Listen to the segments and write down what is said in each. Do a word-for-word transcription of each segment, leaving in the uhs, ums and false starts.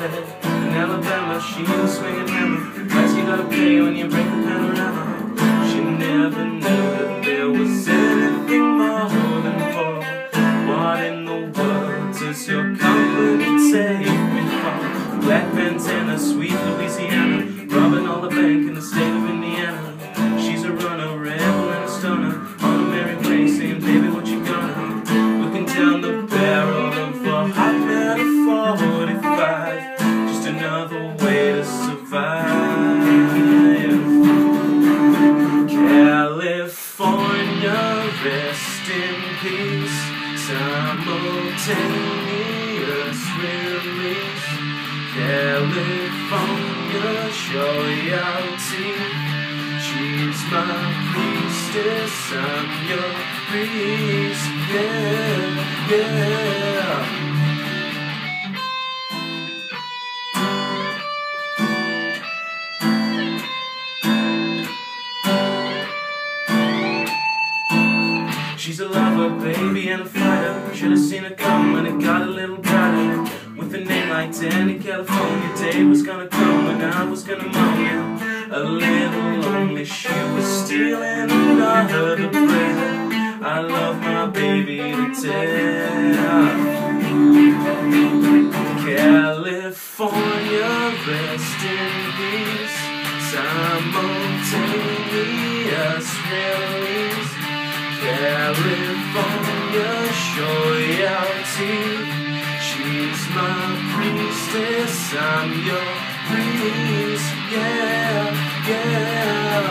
bed. In Alabama, she was swinging hammer. Price you gotta pay when you break the panorama. She never knew that there was anything more than four. What in the world does your company take me for? Black bandana, sweet Louisiana, robbing all the bank in the state of Indiana. She's a runner, rebel and a stunner, on a merry way, saying, baby, what you gonna? Looking down the barrel of a hot metal forty-five, just another way to survive. California, rest in peace, simultaneous release. California, show your teeth. She's my priestess, I'm your priest, yeah, yeah. She's a lover, baby, and a fighter. Should've seen her come when it got a little brighter. With a name like Dani, California, day was gonna come when I was gonna moan you. A little lonely, she was stealing another breath. I love my baby to death. California, rest in peace, simultaneous release. California, show your teeth. She's my priestess, I'm your priest, yeah, yeah.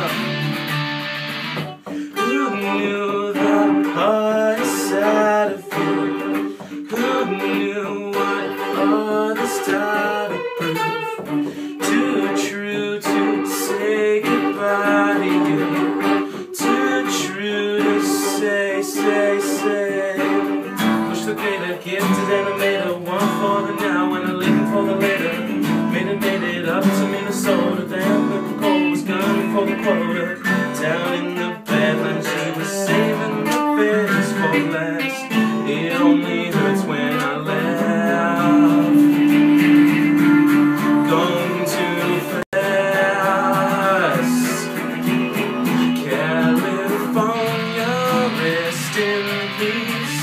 Who knew the hard side of you? Who knew what others died to prove? Too true to say goodbye to you. Too true to say, say, say. Push the greater, gifted animator, one for the now and a living for the later. Made it, made it up to Minnesota. Damn, the cold was gunning for the quota. Down in the Badlands, she was saving the best for last. It only hurts when I laugh. Going too fast. California, rest in peace,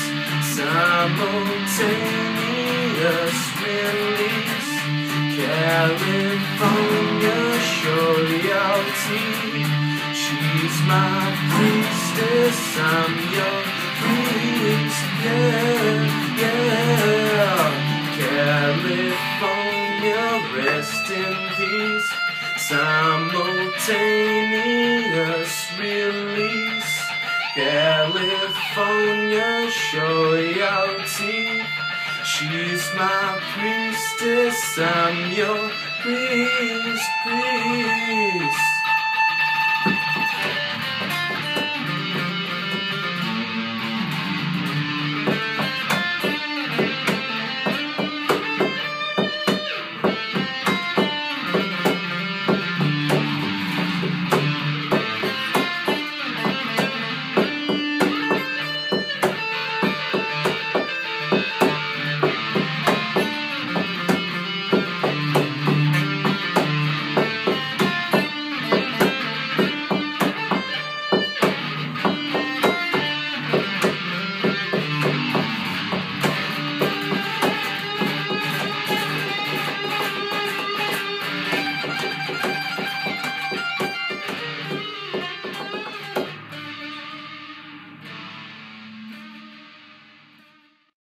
simultaneous release. California, show your teeth. She's my priestess, I'm your priest, yeah, yeah. California, rest in peace, simultaneous release. California, show your teeth. She's my priestess, I'm your priest, priest.